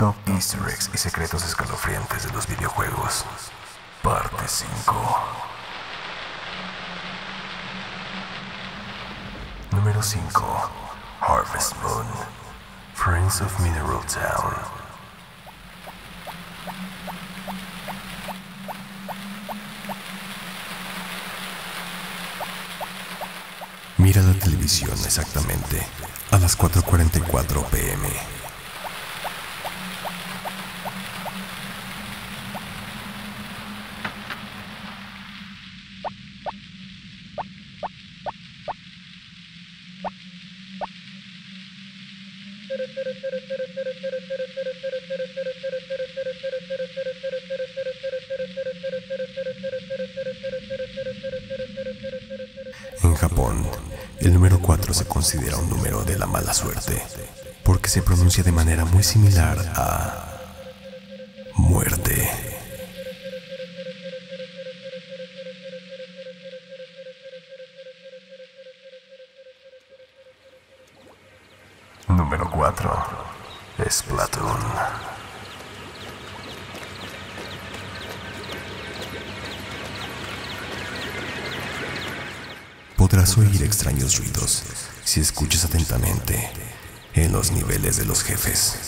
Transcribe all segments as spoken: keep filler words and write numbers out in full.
Top Easter eggs y secretos escalofriantes de los videojuegos. Parte cinco. Número cinco. Harvest Moon. Friends of Mineral Town. Mira la televisión exactamente a las cuatro cuarenta y cuatro pm. En Japón, el número cuatro se considera un número de la mala suerte, porque se pronuncia de manera muy similar a muerte. Número cuatro. Splatoon. Podrás oír extraños ruidos si escuchas atentamente en los niveles de los jefes.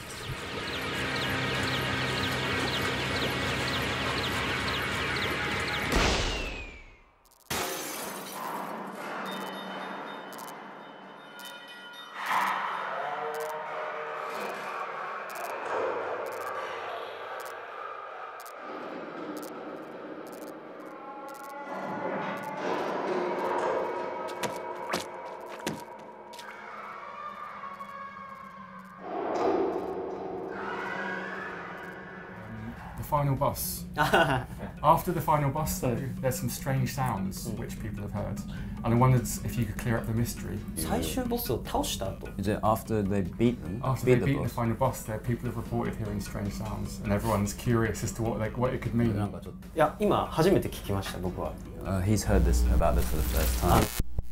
The final boss. After the final boss, though, there's some strange sounds which people have heard, and I wondered if you could clear up the mystery. 最終ボスを倒した後 Is it after they beat them? After beat they beat the boss? final boss, there people have reported hearing strange sounds, and everyone's curious as to what they, what it could mean. なんかちょっといや今初めて聞きました僕は Uh, he's heard this about this for the first time.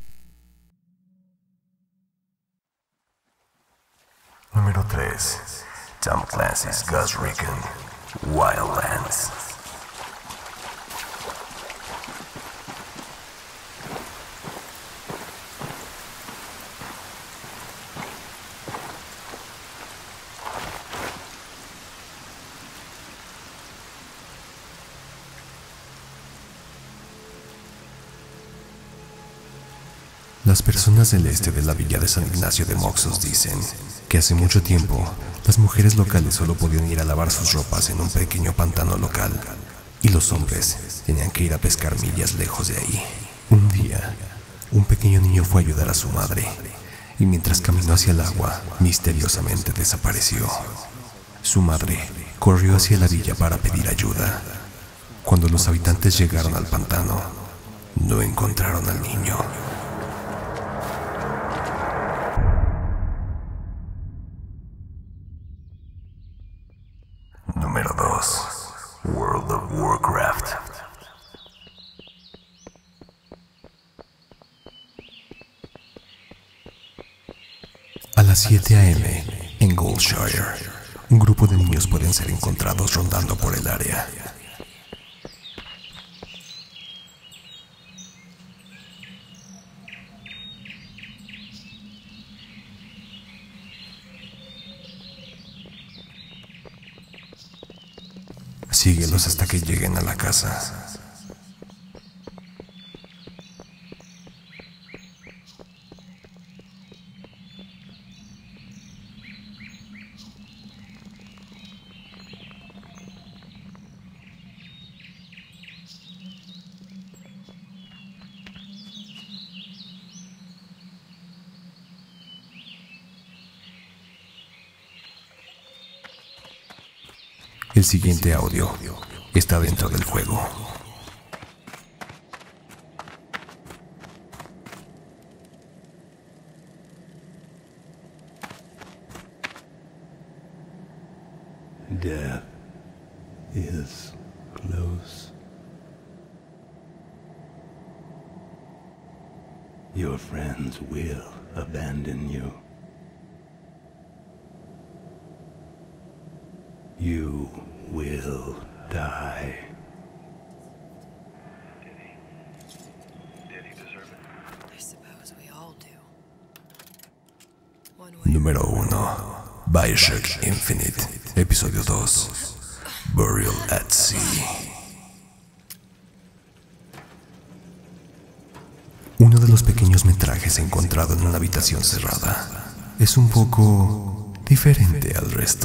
Número tres. Tom Clancy's Ghost Recon Wildlands. Las personas del este de la villa de San Ignacio de Moxos dicen que hace mucho tiempo las mujeres locales solo podían ir a lavar sus ropas en un pequeño pantano local y los hombres tenían que ir a pescar millas lejos de ahí. Un día, un pequeño niño fue a ayudar a su madre y mientras caminó hacia el agua, misteriosamente desapareció. Su madre corrió hacia la villa para pedir ayuda. Cuando los habitantes llegaron al pantano, no encontraron al niño. Número dos. World of Warcraft. A las siete a m en Goldshire, un grupo de niños pueden ser encontrados rondando por el área. Síguelos hasta que lleguen a la casa. El siguiente audio está dentro del juego. Death is close. Your friends will abandon you. You will die. I suppose we all do. One way. Número uno. Bioshock Infinite. Episodio dos. Burial at Sea. Uno de los pequeños metrajes encontrado en una habitación cerrada es un poco diferente al resto.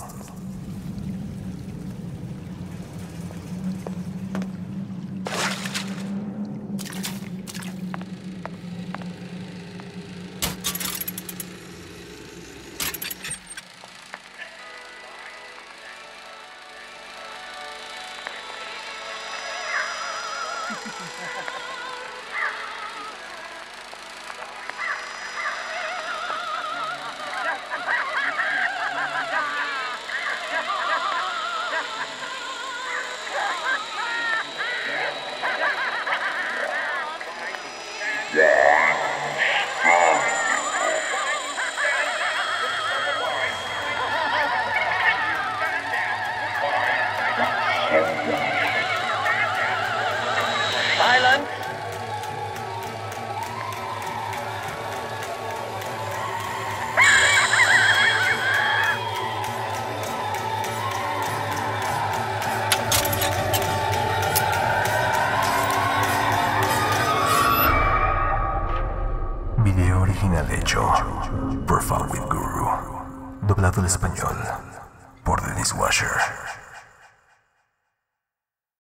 Silence! Video original hecho por Fan with Guru, doblado al español por Dennis Washer.